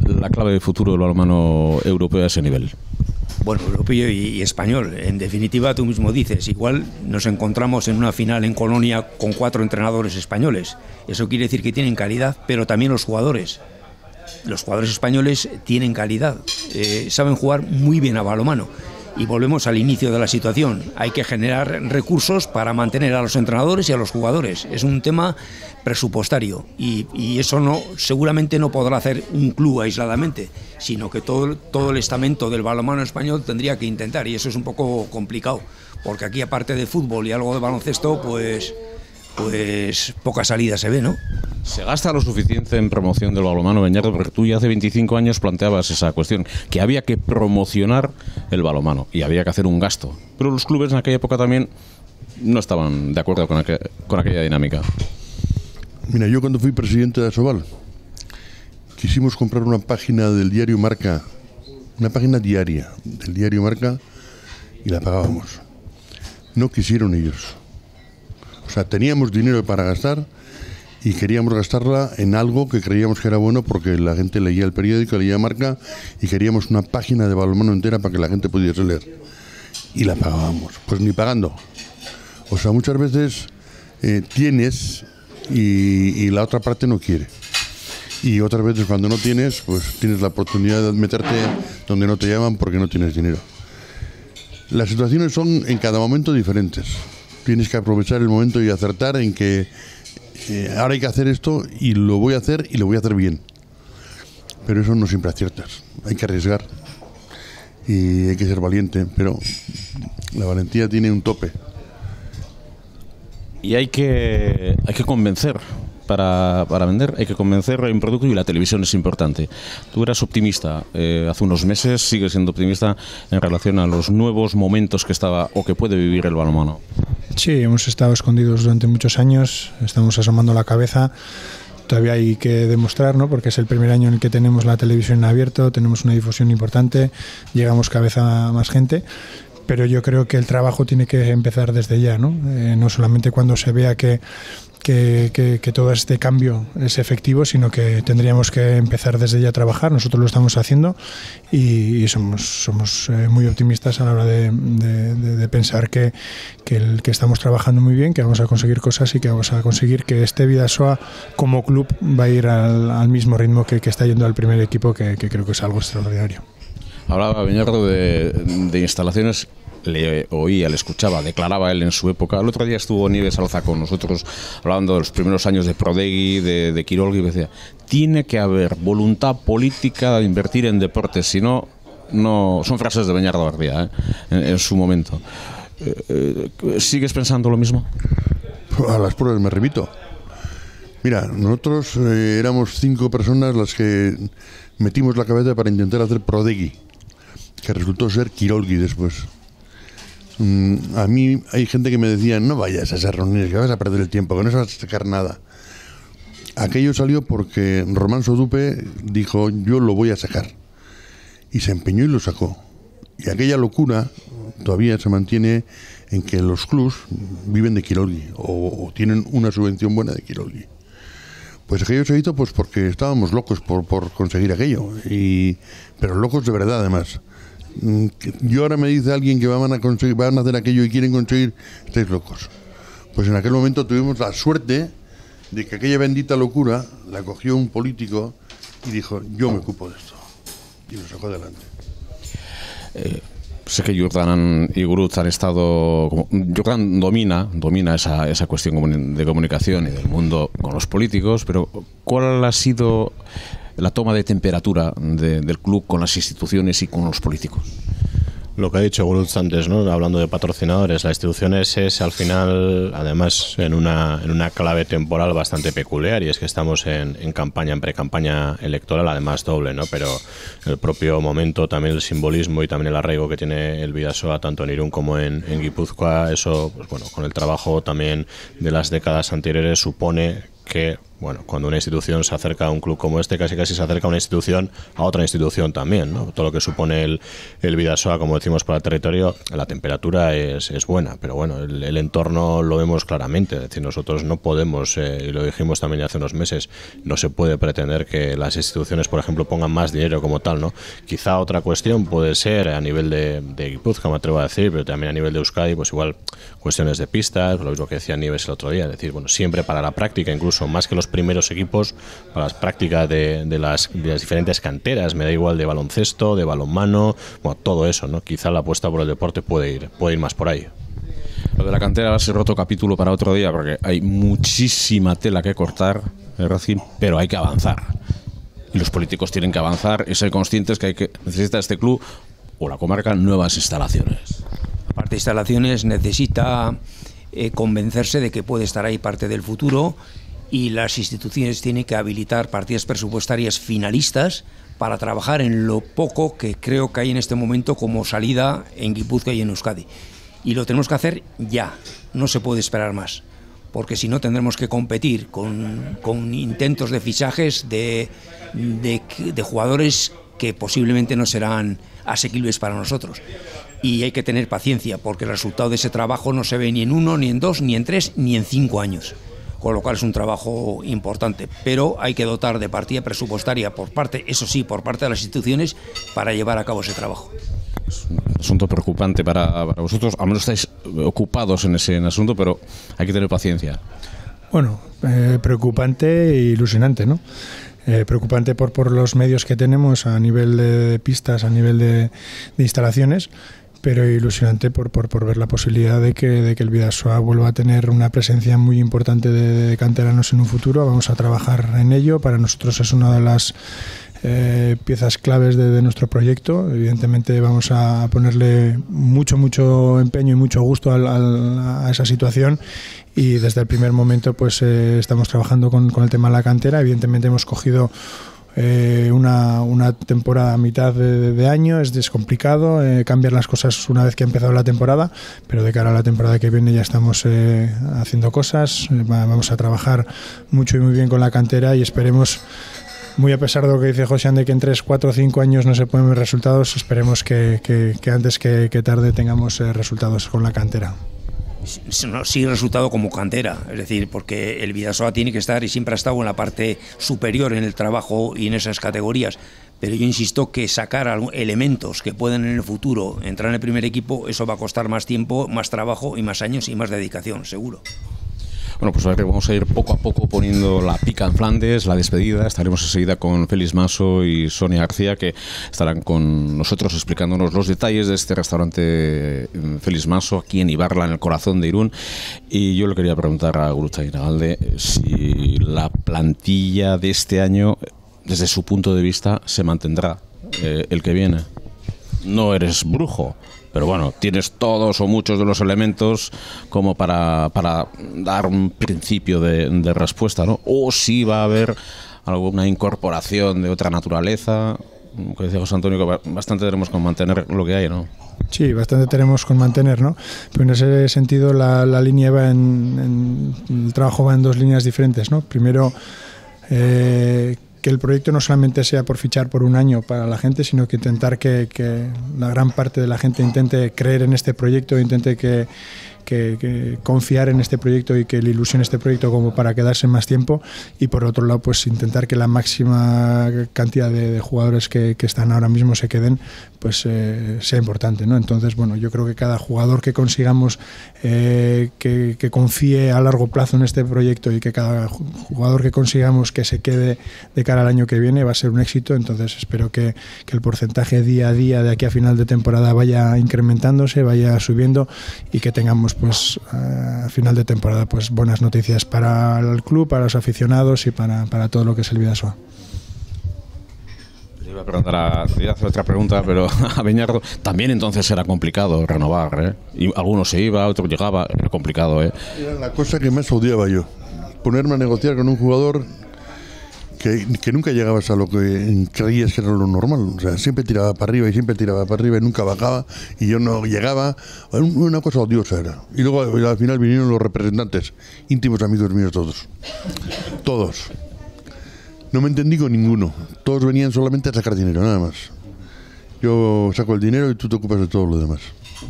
la clave de futuro del balonmano europeo a ese nivel? Bueno, europeo y, y español. En definitiva, tú mismo dices, igual nos encontramos en una final en Colonia con cuatro entrenadores españoles. Eso quiere decir que tienen calidad, pero también los jugadores. Los jugadores españoles tienen calidad, eh, saben jugar muy bien a balonmano. Y volvemos al inicio de la situación. Hay que generar recursos para mantener a los entrenadores y a los jugadores. Es un tema presupuestario y, y eso no, seguramente no podrá hacer un club aisladamente, sino que todo, todo el estamento del balonmano español tendría que intentar, y eso es un poco complicado, porque aquí, aparte de fútbol y algo de baloncesto, pues, pues poca salida se ve, ¿no? ¿Se gasta lo suficiente en promoción del balonmano, Beñardo? Porque tú ya hace veinticinco años planteabas esa cuestión, que había que promocionar el balonmano y había que hacer un gasto. Pero los clubes en aquella época también no estaban de acuerdo con, aqu con aquella dinámica. Mira, yo cuando fui presidente de Asobal quisimos comprar una página del diario Marca, una página diaria del diario Marca, y la pagábamos. No quisieron ellos. O sea, teníamos dinero para gastar y queríamos gastarla en algo que creíamos que era bueno, porque la gente leía el periódico, leía Marca, y queríamos una página de balonmano entera para que la gente pudiese leer. Y la pagábamos. Pues ni pagando. O sea, muchas veces eh, tienes y, y la otra parte no quiere. Y otras veces, cuando no tienes, pues tienes la oportunidad de meterte donde no te llaman porque no tienes dinero. Las situaciones son en cada momento diferentes. Tienes que aprovechar el momento y acertar en que eh, ahora hay que hacer esto y lo voy a hacer y lo voy a hacer bien. Pero eso no siempre aciertas. Hay que arriesgar y hay que ser valiente, pero la valentía tiene un tope. Y hay que, hay que convencer. Para, para vender hay que convencer en producto, y la televisión es importante. Tú eras optimista eh, hace unos meses, sigues siendo optimista en relación a los nuevos momentos que estaba o que puede vivir el balonmano. Sí, hemos estado escondidos durante muchos años, estamos asomando la cabeza. Todavía hay que demostrar, ¿no? Porque es el primer año en el que tenemos la televisión en abierto, tenemos una difusión importante, llegamos cada vez a más gente. Pero yo creo que el trabajo tiene que empezar desde ya, ¿no? Eh, no solamente cuando se vea que, que, que, que todo este cambio es efectivo, sino que tendríamos que empezar desde ya a trabajar. Nosotros lo estamos haciendo y, y somos, somos eh, muy optimistas a la hora de, de, de, de pensar que, que, el, que estamos trabajando muy bien, que vamos a conseguir cosas y que vamos a conseguir que este Bidasoa como club va a ir al, al mismo ritmo que, que está yendo al primer equipo, que, que creo que es algo extraordinario. Hablaba Beñardo de, de instalaciones, le oía, le escuchaba, declaraba él en su época. El otro día estuvo Nieves Alza con nosotros hablando de los primeros años de Prodegui, de, de Kirolgi, y decía, tiene que haber voluntad política de invertir en deportes, si no, no son frases de Beñardo García, ¿eh? en, en su momento. Eh, eh, ¿Sigues pensando lo mismo? A las pruebas me remito. Mira, nosotros eh, éramos cinco personas las que metimos la cabeza para intentar hacer Prodegui, que resultó ser Kirolgi después. Mm, a mí hay gente que me decía, no vayas a esas reuniones, que vas a perder el tiempo, que no se vas a sacar nada. Aquello salió porque Román Sodupe dijo, yo lo voy a sacar. Y se empeñó y lo sacó. Y aquella locura todavía se mantiene en que los clubs viven de Kirolgi o, o tienen una subvención buena de Kirolgi. Pues aquello se hizo pues porque estábamos locos por, por conseguir aquello, y, pero locos de verdad además. Yo ahora me dice alguien que van a, conseguir, van a hacer aquello y quieren conseguir, estáis locos. Pues en aquel momento tuvimos la suerte de que aquella bendita locura la cogió un político y dijo, yo me ocupo de esto, y lo sacó adelante. Eh, sé que Jordan y Gurutz han estado... Como, Jordan domina, domina esa, esa cuestión de comunicación y del mundo con los políticos, pero ¿cuál ha sido la toma de temperatura de, del club con las instituciones y con los políticos? Lo que ha dicho Gurutz antes, ¿no? Hablando de patrocinadores, la institución es, es al final, además, en una, en una clave temporal bastante peculiar, y es que estamos en, en campaña, en pre-campaña electoral, además doble, ¿no? Pero el propio momento, también el simbolismo y también el arraigo que tiene el Bidasoa, tanto en Irún como en, en Guipúzcoa, eso, pues bueno, con el trabajo también de las décadas anteriores, supone que Bueno, cuando una institución se acerca a un club como este, casi casi se acerca a una institución a otra institución también, ¿no? Todo lo que supone el, el Bidasoa, como decimos, para el territorio, la temperatura es, es buena, pero bueno, el, el entorno lo vemos claramente. Es decir, nosotros no podemos, eh, y lo dijimos también hace unos meses, no se puede pretender que las instituciones, por ejemplo, pongan más dinero como tal, ¿no? Quizá otra cuestión puede ser a nivel de, de Guipúzcoa, me atrevo a decir, pero también a nivel de Euskadi, pues igual cuestiones de pistas, lo mismo que decía Nieves el otro día, es decir, bueno, siempre para la práctica, incluso más que los primeros equipos, para las prácticas de, de, las, de las diferentes canteras, me da igual de baloncesto, de balonmano, bueno, todo eso, ¿no? Quizá la apuesta por el deporte puede ir, puede ir más por ahí. Lo de la cantera va a ser otro capítulo para otro día, porque hay muchísima tela que cortar, ¿eh, Racing? Pero hay que avanzar. Y los políticos tienen que avanzar y ser conscientes que hay que necesita este club o la comarca nuevas instalaciones. Aparte de instalaciones, necesita eh, convencerse de que puede estar ahí parte del futuro, y las instituciones tienen que habilitar partidas presupuestarias finalistas para trabajar en lo poco que creo que hay en este momento como salida en Guipúzcoa y en Euskadi. Y lo tenemos que hacer ya, no se puede esperar más, porque si no tendremos que competir con, con intentos de fichajes de, de, de jugadores que posiblemente no serán asequibles para nosotros. Y hay que tener paciencia, porque el resultado de ese trabajo no se ve ni en uno, ni en dos, ni en tres, ni en cinco años. Con lo cual es un trabajo importante, pero hay que dotar de partida presupuestaria por parte, eso sí, por parte de las instituciones, para llevar a cabo ese trabajo. Es un asunto preocupante para, para vosotros, al menos estáis ocupados en ese en asunto, pero hay que tener paciencia. Bueno, eh, preocupante e ilusionante, ¿no? Eh, preocupante por, por los medios que tenemos a nivel de pistas, a nivel de, de instalaciones, pero ilusionante por, por, por ver la posibilidad de que, de que el Bidasoa vuelva a tener una presencia muy importante de, de canteranos en un futuro. Vamos a trabajar en ello. Para nosotros es una de las eh, piezas claves de, de nuestro proyecto. Evidentemente vamos a ponerle mucho, mucho empeño y mucho gusto al, al, a esa situación, y desde el primer momento pues eh, estamos trabajando con, con el tema de la cantera. Evidentemente hemos cogido Eh, una, una temporada a mitad de, de año, es descomplicado eh, cambiar las cosas una vez que ha empezado la temporada, pero de cara a la temporada que viene ya estamos eh, haciendo cosas, eh, vamos a trabajar mucho y muy bien con la cantera, y esperemos, muy a pesar de lo que dice José, de que en tres, cuatro o cinco años no se pueden ver resultados, esperemos que, que, que antes que, que tarde tengamos eh, resultados con la cantera. Sí, resultado como cantera, es decir, porque el Bidasoa tiene que estar y siempre ha estado en la parte superior en el trabajo y en esas categorías, pero yo insisto que sacar elementos que puedan en el futuro entrar en el primer equipo, eso va a costar más tiempo, más trabajo y más años y más dedicación, seguro. Bueno, pues a ver, vamos a ir poco a poco poniendo la pica en Flandes, la despedida. Estaremos enseguida con Félix Manso y Sonia García, que estarán con nosotros explicándonos los detalles de este restaurante Félix Manso, aquí en Ibarra, en el corazón de Irún. Y yo le quería preguntar a Gurutxain Agalde si la plantilla de este año, desde su punto de vista, se mantendrá eh, el que viene. No eres brujo, pero bueno, tienes todos o muchos de los elementos como para, para dar un principio de, de respuesta, ¿no? O si va a haber alguna incorporación de otra naturaleza, como decía José Antonio, que bastante tenemos con mantener lo que hay, ¿no? Sí, bastante tenemos con mantener, ¿no? Pero en ese sentido la, la línea va en, en... el trabajo va en dos líneas diferentes, ¿no? Primero, eh, que el proyecto no solamente sea por fichar por un año para la gente, sino que intentar que, que la gran parte de la gente intente creer en este proyecto, intente que, que, que confiar en este proyecto y que le ilusione este proyecto como para quedarse más tiempo, y por otro lado pues intentar que la máxima cantidad de, de jugadores que, que están ahora mismo se queden, pues eh, sea importante, ¿no? Entonces, bueno, yo creo que cada jugador que consigamos eh, que, que confíe a largo plazo en este proyecto, y que cada jugador que consigamos que se quede de cara al año que viene, va a ser un éxito. Entonces espero que, que el porcentaje día a día de aquí a final de temporada vaya incrementándose, vaya subiendo, y que tengamos pues a final de temporada pues buenas noticias para el club, para los aficionados y para, para todo lo que es el Bidasoa. Iba a preguntar a, iba a hacer otra pregunta, pero a Beñardo también entonces era complicado renovar, ¿eh? Y algunos se iba, otros llegaba, era complicado, ¿eh? Era la cosa que más odiaba yo, ponerme a negociar con un jugador que, que nunca llegabas a lo que creías que era lo normal. O sea, siempre tiraba para arriba y siempre tiraba para arriba y nunca bajaba, y yo no llegaba. Una cosa odiosa era. Y luego al final vinieron los representantes, íntimos amigos míos todos. Todos. No me entendí con ninguno. Todos venían solamente a sacar dinero, nada más. Yo saco el dinero y tú te ocupas de todo lo demás.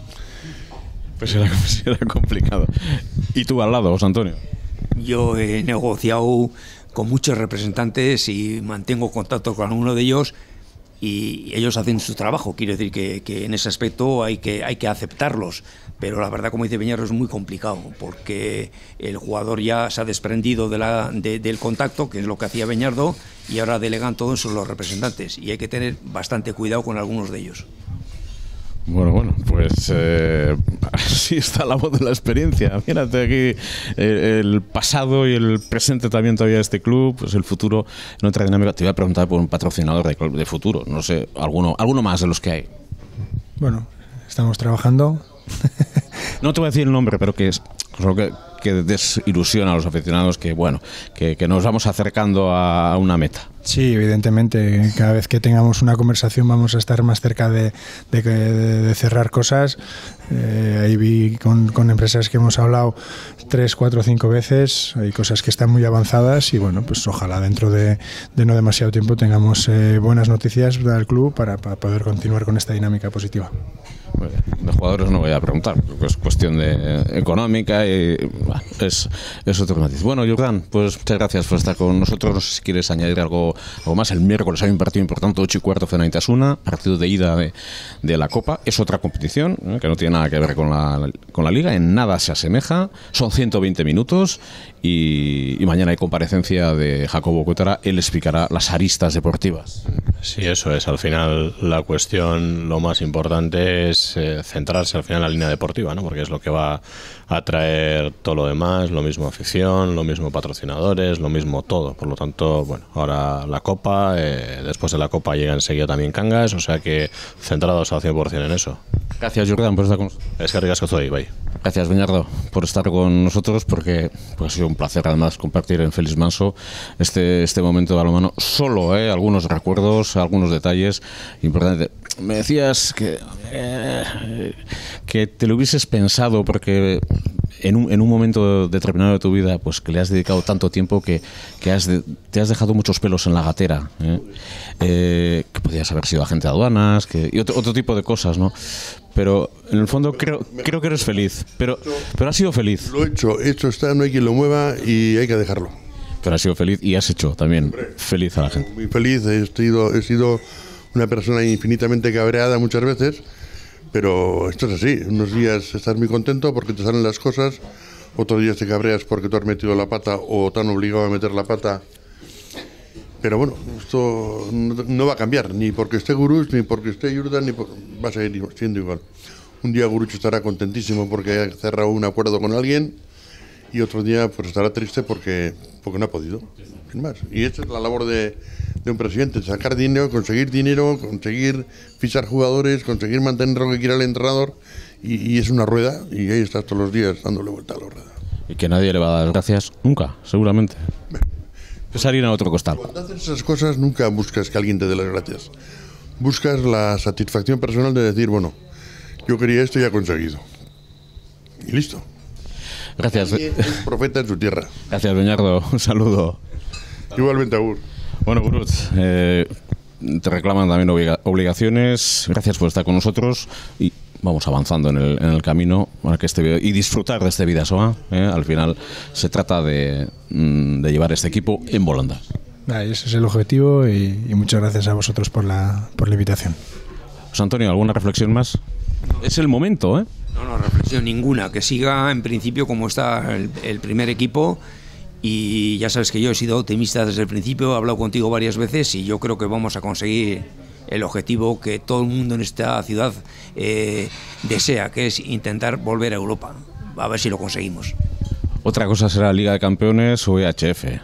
Pues era, pues era complicado. ¿Y tú al lado, José Antonio? Yo he negociado con muchos representantes y mantengo contacto con alguno de ellos, y ellos hacen su trabajo. Quiero decir que, que en ese aspecto hay que, hay que aceptarlos. Pero la verdad, como dice Beñardo, es muy complicado, porque el jugador ya se ha desprendido de la, de, del contacto, que es lo que hacía Beñardo, y ahora delegan todo eso los representantes. Y hay que tener bastante cuidado con algunos de ellos. Bueno, bueno, pues eh, así está la voz de la experiencia. Mírate aquí eh, el pasado y el presente también todavía de este club, pues el futuro en otra dinámica. Te voy a preguntar por un patrocinador de, de futuro, no sé, alguno, alguno más de los que hay. Bueno, estamos trabajando. No te voy a decir el nombre, pero que es que, que desilusiona a los aficionados, que bueno, que, que nos vamos acercando a una meta. Sí, evidentemente, cada vez que tengamos una conversación vamos a estar más cerca de, de, de, de cerrar cosas. Eh, ahí vi con, con empresas que hemos hablado tres, cuatro, cinco veces. Hay cosas que están muy avanzadas y bueno, pues ojalá dentro de, de no demasiado tiempo tengamos eh, buenas noticias del club para, para poder continuar con esta dinámica positiva. De jugadores no voy a preguntar, porque es cuestión de eh, económica y bueno, es, es otro matiz. Bueno, Jordán, pues muchas gracias por estar con nosotros. No sé si quieres añadir algo, algo más. El miércoles hay un partido importante, ocho y cuarto, Fenaitasuna, partido de ida de, de la Copa. Es otra competición ¿eh? que no tiene nada que ver con la, con la Liga, en nada se asemeja. Son ciento veinte minutos y, y mañana hay comparecencia de Jacobo Cuétara. Él explicará las aristas deportivas. Sí, eso es. Al final la cuestión, lo más importante es eh, centrarse al final en la línea deportiva, ¿no? Porque es lo que va a traer todo lo demás, lo mismo afición, lo mismo patrocinadores, lo mismo todo. Por lo tanto, bueno, ahora la Copa, eh, después de la Copa llega enseguida también Cangas, o sea que centrados al cien por ciento en eso. Gracias, Jordán, por estar con nosotros. Es que ricasco estoy, bye. Gracias, Beñardo, por estar con nosotros, porque pues, ha sido un placer además compartir en Félix Manso este, este momento de balonmano. Solo eh, algunos recuerdos, algunos detalles importantes. Me decías que, eh, que te lo hubieses pensado porque en un, en un momento determinado de tu vida pues que le has dedicado tanto tiempo que, que has de, te has dejado muchos pelos en la gatera, ¿eh? Eh, que podías haber sido agente de aduanas que, y otro, otro tipo de cosas, ¿no? Pero en el fondo creo, creo que eres feliz, pero, pero has sido feliz. Lo he hecho, hecho está, no hay quien lo mueva y hay que dejarlo. Pero has sido feliz y has hecho también feliz a la gente. Muy feliz, he sido, he sido una persona infinitamente cabreada muchas veces, pero esto es así. Unos días estás muy contento porque te salen las cosas, otros días te cabreas porque tú has metido la pata o te han obligado a meter la pata. Pero bueno, esto no va a cambiar, ni porque esté Guruch, ni porque esté Jordán, ni por... va a seguir siendo igual. Un día Guruch estará contentísimo porque ha cerrado un acuerdo con alguien y otro día pues estará triste porque, porque no ha podido, sin más. Y esta es la labor de, de un presidente, sacar dinero, conseguir dinero, conseguir fichar jugadores, conseguir mantener lo que quiera el entrenador y, y es una rueda y ahí estás todos los días dándole vuelta a la rueda. Y que nadie le va a dar gracias nunca, seguramente. Bueno. Es harina a otro costal. Cuando haces esas cosas nunca buscas que alguien te dé las gracias. Buscas la satisfacción personal de decir, bueno, yo quería esto y he conseguido. Y listo. Gracias. Nadie es profeta en su tierra. Gracias, Beñardo. Un saludo. Igualmente, Agur. Bueno, Guruch, eh, te reclaman también obliga obligaciones. Gracias por estar con nosotros y vamos avanzando en el, en el camino para que este y disfrutar de este Bidasoa. ¿eh? Al final se trata de, de llevar este equipo en volandas. Ese es el objetivo y, y muchas gracias a vosotros por la, por la invitación. José Antonio, ¿alguna reflexión más? Es el momento, ¿eh? No, no, reflexión ninguna. Que siga en principio como está el, el primer equipo. Y ya sabes que yo he sido optimista desde el principio, he hablado contigo varias veces y yo creo que vamos a conseguir el objetivo que todo el mundo en esta ciudad eh, desea, que es intentar volver a Europa. A ver si lo conseguimos. Otra cosa será Liga de Campeones o E H F.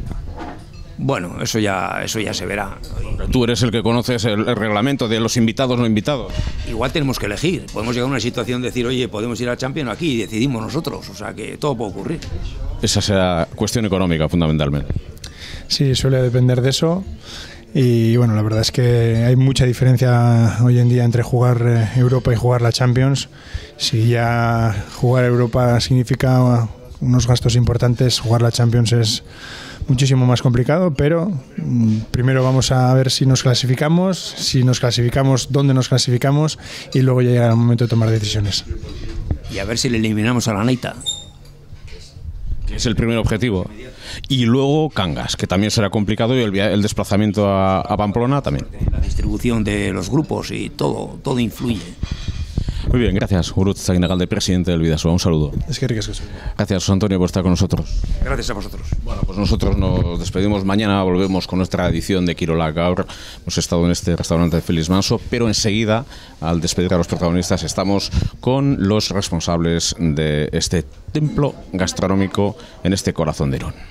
Bueno, eso ya, eso ya se verá. Tú eres el que conoces el, el reglamento de los invitados no invitados. Igual tenemos que elegir. Podemos llegar a una situación de decir, oye, podemos ir al Champions aquí y decidimos nosotros. O sea que todo puede ocurrir. Esa será cuestión económica, fundamentalmente. sí, suele depender de eso. Y bueno, la verdad es que hay mucha diferencia hoy en día entre jugar Europa y jugar la Champions. Si ya jugar Europa significa unos gastos importantes, jugar la Champions es muchísimo más complicado, pero mmm, primero vamos a ver si nos clasificamos, si nos clasificamos, dónde nos clasificamos, y luego ya llegará el momento de tomar decisiones. Y a ver si le eliminamos a la Naita. Que es el primer objetivo. Y luego Cangas, que también será complicado, y el, el desplazamiento a, a Pamplona también. La distribución de los grupos y todo, todo influye. Muy bien, gracias, Gurutz Aguinagalde, presidente del Bidasoa. Un saludo. Es que ricas que soy. Gracias, José Antonio, por estar con nosotros. Gracias a vosotros. Bueno, pues nosotros nos despedimos. Mañana volvemos con nuestra edición de Kirola Gaur. Hemos estado en este restaurante de Félix Manso, pero enseguida, al despedir a los protagonistas, estamos con los responsables de este templo gastronómico en este corazón de Irún.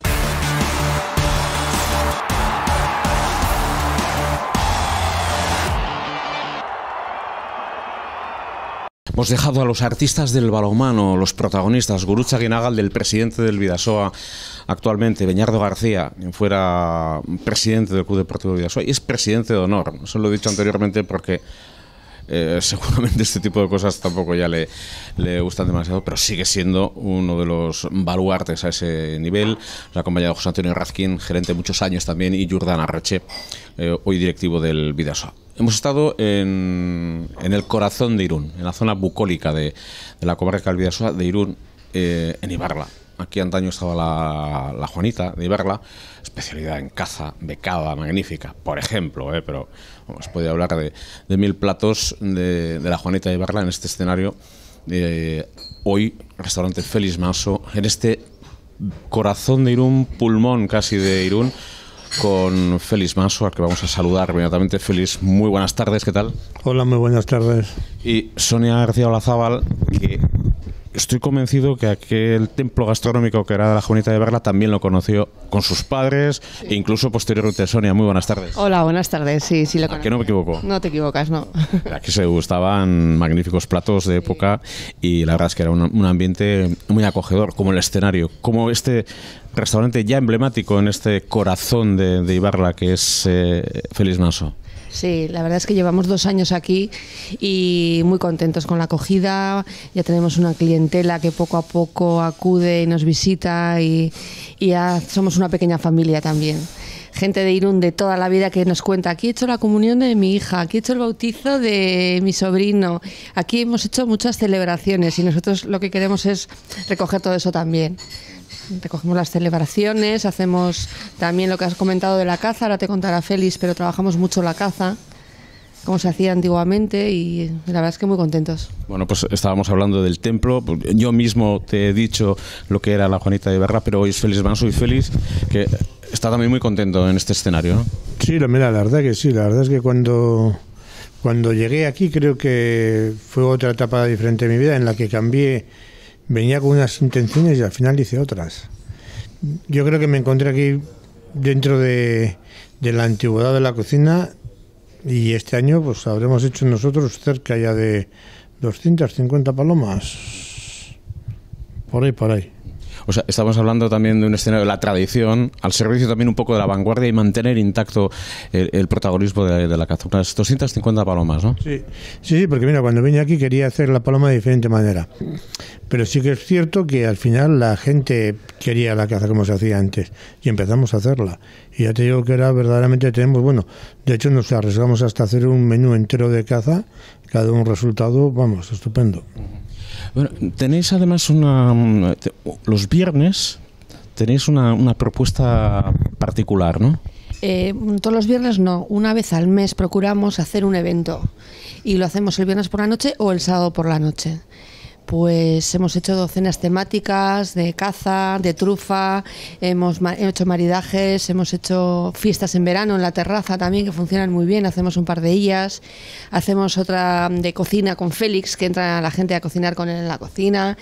Hemos dejado a los artistas del balonmano, los protagonistas, Gurutz Aguinagalde, del presidente del Bidasoa actualmente, Beñardo García, quien fuera presidente del Club Deportivo Bidasoa, y es presidente de honor. Eso lo he dicho anteriormente porque eh, seguramente este tipo de cosas tampoco ya le, le gustan demasiado, pero sigue siendo uno de los baluartes a ese nivel. La compañía de José Antonio Razkin, gerente muchos años también, y Jordán Arreche, eh, hoy directivo del Bidasoa. Hemos estado en, en el corazón de Irún, en la zona bucólica de, de la comarca del Bidasoa de Irún, eh, en Ibarla. Aquí antaño estaba la, la Juanita de Ibarla, especialidad en caza, becada, magnífica, por ejemplo, eh, pero vamos, podía hablar de, de mil platos de, de la Juanita de Ibarla en este escenario. Eh, hoy, restaurante Félix Manso, en este corazón de Irún, pulmón casi de Irún, con Félix Manso, al que vamos a saludar inmediatamente. Félix, muy buenas tardes, ¿qué tal? Hola, muy buenas tardes. Y Sonia García Olazábal, que estoy convencido que aquel templo gastronómico que era de la Juanita de Ibarla también lo conoció con sus padres, sí, e incluso posteriormente. Sonia, muy buenas tardes. Hola, buenas tardes, sí, sí lo conozco. ¿A que no me equivoco? No te equivocas, no. Aquí se gustaban magníficos platos de época, y la verdad es que era un, un ambiente muy acogedor, como el escenario, como este restaurante ya emblemático en este corazón de, de Ibarla que es eh, Félix Manso. Sí, la verdad es que llevamos dos años aquí y muy contentos con la acogida. Ya tenemos una clientela que poco a poco acude y nos visita, y, y ya somos una pequeña familia también. Gente de Irún de toda la vida que nos cuenta: aquí he hecho la comunión de mi hija, aquí he hecho el bautizo de mi sobrino, aquí hemos hecho muchas celebraciones, y nosotros lo que queremos es recoger todo eso también. Recogemos las celebraciones, hacemos también lo que has comentado de la caza, ahora te contará Félix, pero trabajamos mucho la caza, como se hacía antiguamente, y la verdad es que muy contentos. Bueno, pues estábamos hablando del templo. Yo mismo te he dicho lo que era la Juanita de Ibarla, pero hoy es Félix Manso, y Félix, que está también muy contento en este escenario, ¿no? Sí, mira, la verdad que sí, la verdad es que cuando, cuando llegué aquí creo que fue otra etapa diferente de mi vida en la que cambié. Venía con unas intenciones y al final hice otras. Yo creo que me encontré aquí dentro de, de la antigüedad de la cocina, y este año pues habremos hecho nosotros cerca ya de doscientas cincuenta palomas. Por ahí, por ahí. O sea, estamos hablando también de un escenario de la tradición, al servicio también un poco de la vanguardia, y mantener intacto el, el protagonismo de, de la caza. Unas doscientas cincuenta palomas, ¿no? Sí, sí, sí, porque mira, cuando vine aquí quería hacer la paloma de diferente manera. Pero sí que es cierto que al final la gente quería la caza como se hacía antes, y empezamos a hacerla. Y ya te digo que era verdaderamente, tenemos, bueno, de hecho nos arriesgamos hasta hacer un menú entero de caza, que ha dado un resultado, vamos, estupendo. Bueno, tenéis además una... Los viernes tenéis una, una propuesta particular, ¿no? Eh, todos los viernes no, una vez al mes procuramos hacer un evento, y lo hacemos el viernes por la noche o el sábado por la noche. Pues hemos hecho docenas temáticas de caza, de trufa, hemos ma- hecho maridajes, hemos hecho fiestas en verano en la terraza también, que funcionan muy bien, hacemos un par de ellas. Hacemos otra de cocina con Félix, que entra la gente a cocinar con él en la cocina.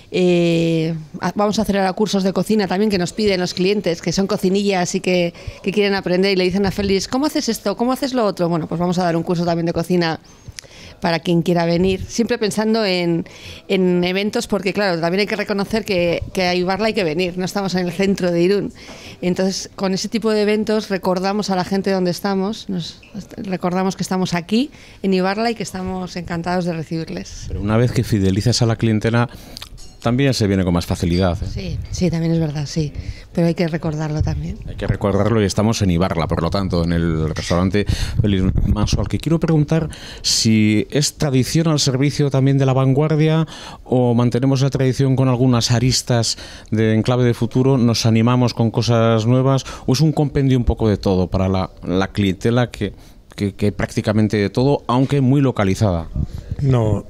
Eh, vamos a hacer ahora cursos de cocina también, que nos piden los clientes, que son cocinillas y que, que quieren aprender, y le dicen a Félix: ¿cómo haces esto? ¿Cómo haces lo otro? Bueno, pues vamos a dar un curso también de cocina para quien quiera venir, siempre pensando en, en eventos, porque claro, también hay que reconocer que, que a Ibarra hay que venir, no estamos en el centro de Irún. Entonces, con ese tipo de eventos recordamos a la gente dónde estamos, nos recordamos que estamos aquí en Ibarra y que estamos encantados de recibirles. Pero una vez que fidelizas a la clientela, también se viene con más facilidad, ¿eh? Sí, sí, también es verdad, sí. Pero hay que recordarlo también. Hay que recordarlo y estamos en Ibarra, por lo tanto, en el restaurante Félix Manso, al que quiero preguntar si es tradición al servicio también de la vanguardia o mantenemos la tradición con algunas aristas de enclave de futuro, nos animamos con cosas nuevas o es un compendio un poco de todo para la, la clientela que, que, que prácticamente de todo, aunque muy localizada. No,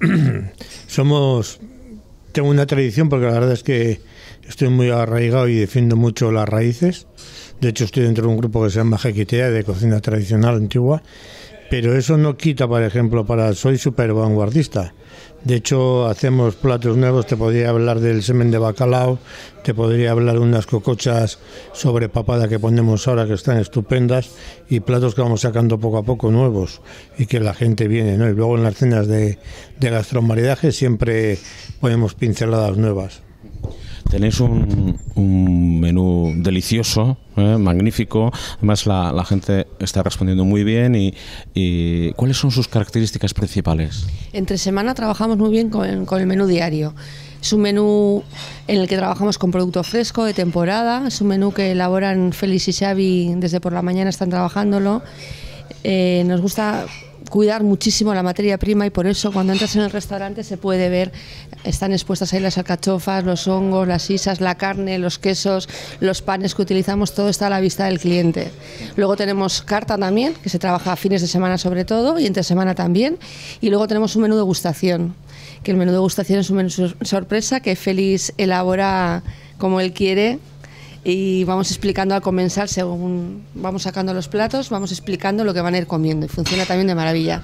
somos... Tengo una tradición porque la verdad es que estoy muy arraigado y defiendo mucho las raíces. De hecho, estoy dentro de un grupo que se llama Jequitea, de cocina tradicional antigua. Pero eso no quita, por ejemplo, para soy súper vanguardista. De hecho, hacemos platos nuevos. Te podría hablar del semen de bacalao, te podría hablar de unas cocochas sobre papada que ponemos ahora que están estupendas y platos que vamos sacando poco a poco nuevos y que la gente viene, ¿no? Y luego en las cenas de, de gastromaridaje siempre ponemos pinceladas nuevas. Tenéis un, un menú delicioso, ¿eh? Magnífico. Además, la, la gente está respondiendo muy bien. Y, y ¿cuáles son sus características principales? Entre semana trabajamos muy bien con, con el menú diario. Es un menú en el que trabajamos con producto fresco, de temporada. Es un menú que elaboran Félix y Xavi desde por la mañana, están trabajándolo. Eh, nos gusta cuidar muchísimo la materia prima y por eso cuando entras en el restaurante se puede ver, están expuestas ahí las alcachofas, los hongos, las isas, la carne, los quesos, los panes que utilizamos, todo está a la vista del cliente. Luego tenemos carta también, que se trabaja a fines de semana sobre todo y entre semana también, y luego tenemos un menú de degustación, que el menú de degustación es un menú sorpresa que Félix elabora como él quiere. Y vamos explicando al comensal, según vamos sacando los platos, vamos explicando lo que van a ir comiendo. Y funciona también de maravilla.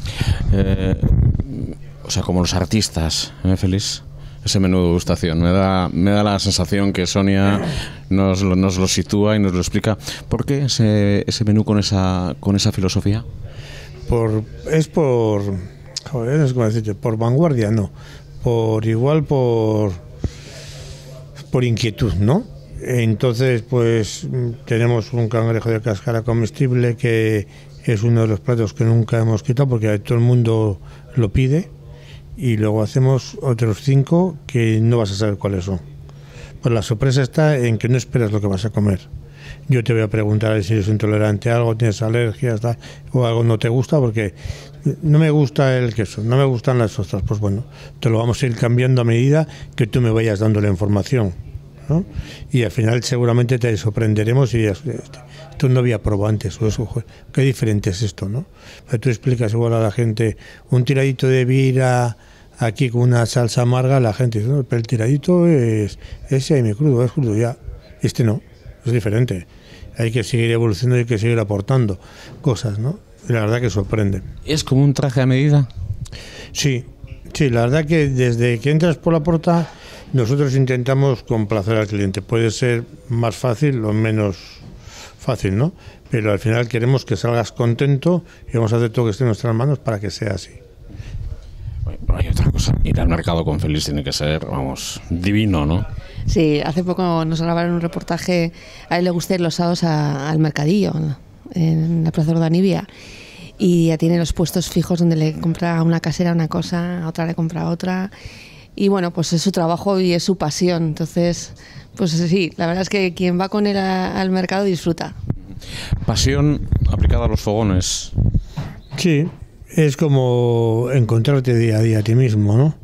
Eh, o sea, como los artistas, ¿eh, Félix? Ese menú de degustación. Me da, me da la sensación que Sonia nos, nos lo sitúa y nos lo explica. ¿Por qué ese, ese menú con esa, con esa filosofía? Por, es por... Joder, no sé cómo decirte, por vanguardia, no. Por igual, por... Por inquietud, ¿no? Entonces, pues tenemos un cangrejo de cáscara comestible que es uno de los platos que nunca hemos quitado porque todo el mundo lo pide y luego hacemos otros cinco que no vas a saber cuáles son. Pues la sorpresa está en que no esperas lo que vas a comer. Yo te voy a preguntar si eres intolerante a algo, tienes alergias tal, o algo no te gusta porque no me gusta el queso, no me gustan las ostras. Pues bueno, te lo vamos a ir cambiando a medida que tú me vayas dando la información, ¿no? Y al final seguramente te sorprenderemos y dirás, esto no había probado antes, o eso, qué diferente es esto, ¿no? Pero tú explicas igual a la gente un tiradito de vira aquí con una salsa amarga, la gente dice, no, pero el tiradito es ese ahí me crudo, es crudo ya, este no, es diferente, hay que seguir evolucionando, hay que seguir aportando cosas, ¿no? Y la verdad que sorprende. ¿Es como un traje a medida? Sí, sí, la verdad que desde que entras por la puerta nosotros intentamos complacer al cliente. Puede ser más fácil o menos fácil, ¿no? Pero al final queremos que salgas contento y vamos a hacer todo lo que esté en nuestras manos para que sea así. Bueno, hay otra cosa. Ir al mercado con Félix tiene que ser, vamos, divino, ¿no? Sí, hace poco nos grabaron un reportaje. A él le gusta ir los sábados a, al mercadillo, en la Plaza Urdanibia. Y ya tiene los puestos fijos donde le compra a una casera una cosa, a otra le compra otra. Y bueno, pues es su trabajo y es su pasión. Entonces, pues sí, la verdad es que quien va con él a, al mercado disfruta. Pasión aplicada a los fogones. Sí, es como encontrarte día a día a ti mismo, ¿no?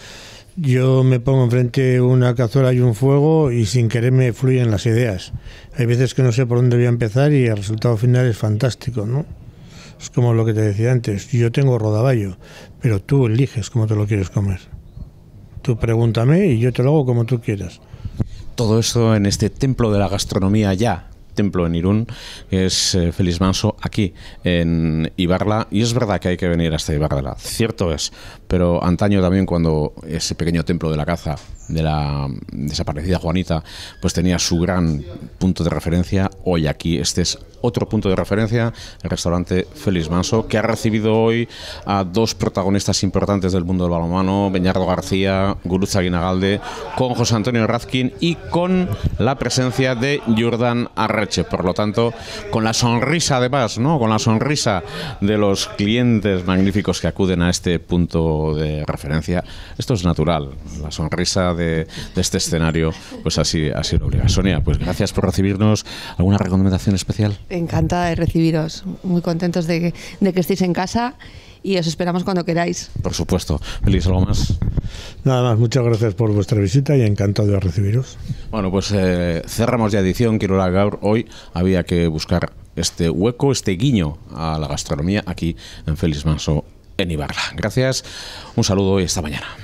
Yo me pongo enfrente una cazuela y un fuego y sin querer me fluyen las ideas. Hay veces que no sé por dónde voy a empezar y el resultado final es fantástico, ¿no? Es como lo que te decía antes, yo tengo rodaballo, pero tú eliges cómo te lo quieres comer. Tú pregúntame y yo te lo hago como tú quieras. Todo esto en este templo de la gastronomía ya, templo en Irún, que es eh, Félix Manso, aquí en Ibarra. Y es verdad que hay que venir hasta Ibarra, cierto es, pero antaño también cuando ese pequeño templo de la caza de la desaparecida Juanita pues tenía su gran punto de referencia, hoy aquí este es otro punto de referencia, el restaurante Félix Manso, que ha recibido hoy a dos protagonistas importantes del mundo del balonmano, Beñardo García, Guruza Guinagalde, con José Antonio Razkin y con la presencia de Jordan Arreche. Por lo tanto, con la sonrisa además, ¿no? Con la sonrisa de los clientes magníficos que acuden a este punto de referencia. Esto es natural, la sonrisa de, de este escenario, pues así, así lo obliga. Sonia, pues gracias por recibirnos. ¿Alguna recomendación especial? Encantada de recibiros, muy contentos de que, de que estéis en casa y os esperamos cuando queráis. Por supuesto. Félix, ¿algo más? Nada más, muchas gracias por vuestra visita y encantado de recibiros. Bueno, pues eh, cerramos ya edición Kirola Gaur. Hoy había que buscar este hueco, este guiño a la gastronomía aquí en Félix Manso, en Ibarra. Gracias, un saludo y hasta mañana.